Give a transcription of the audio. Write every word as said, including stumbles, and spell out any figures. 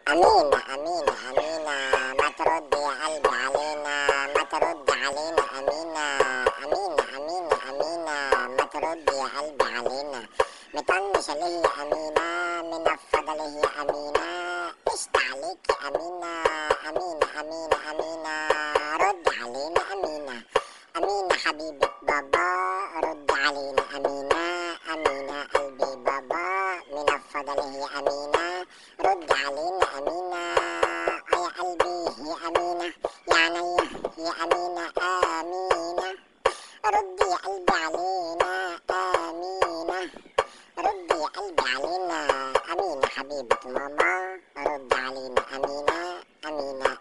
أمينة أمينة أمينة، ما ترد يا قلبي علينا، ما ترد علينا أمينة. أمينة أمينة أمينة، ما ترد يا قلبي علينا. مطنشة ليه يا أمينة، منفضة ليه يا أمينة، قشطة عليك يا أمينة. أمينة أمينة أمينة، رد علينا أمينة. أمينة حبيبة بابا، رد علينا أمينة. أمينة قلبي بابا، منفضة ليه يا أمينة، رد علينا أمينة. آه يا قلبي يا أمينة، يا عينيا يا أمينة. آمينة، رد يا قلبي علينا. آمينة، رد يا قلبي علينا. أمينة حبيبة ماما، رد علينا أمينة. أمينة